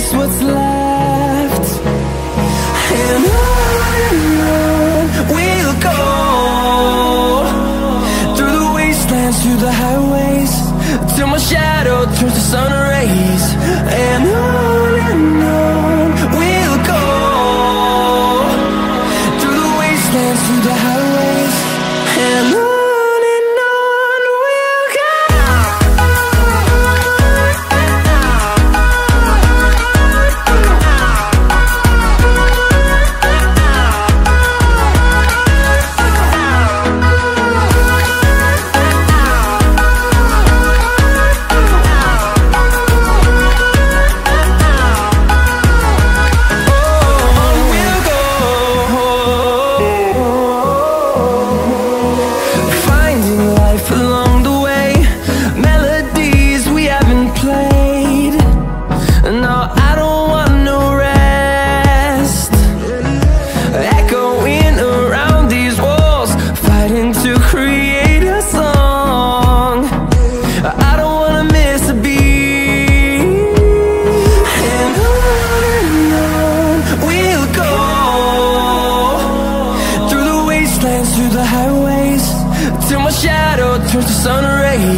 waste what's left. And on we'll go, through the wastelands, through the highways, till my shadow turns to sun rays. And on we'll go, through the wastelands, through the highways, and on. Through the highways, till my shadow turns to sun rays.